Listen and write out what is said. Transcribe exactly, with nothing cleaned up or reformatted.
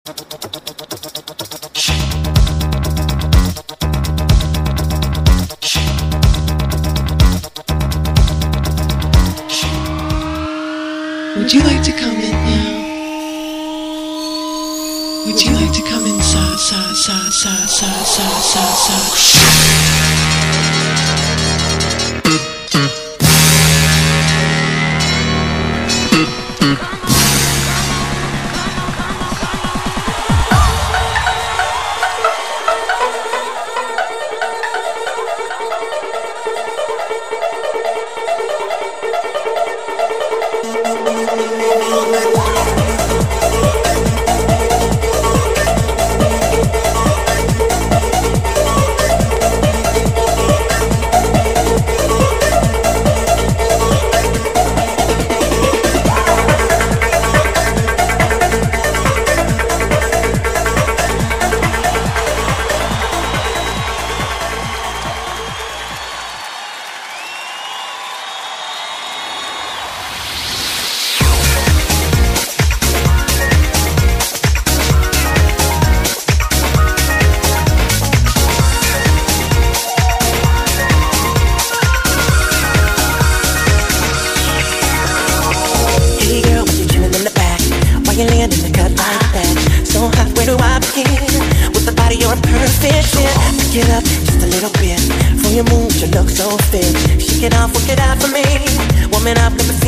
Would you like to come in now? Would you like to come inside, side, side, side, side, side, side, side? You land in the cut like that, so hot, where do I begin? With the body, you're a perfect fit. Pick it up just a little bit. From your moves, you look so fit. Shake it off, work it out for me. Warming up, let me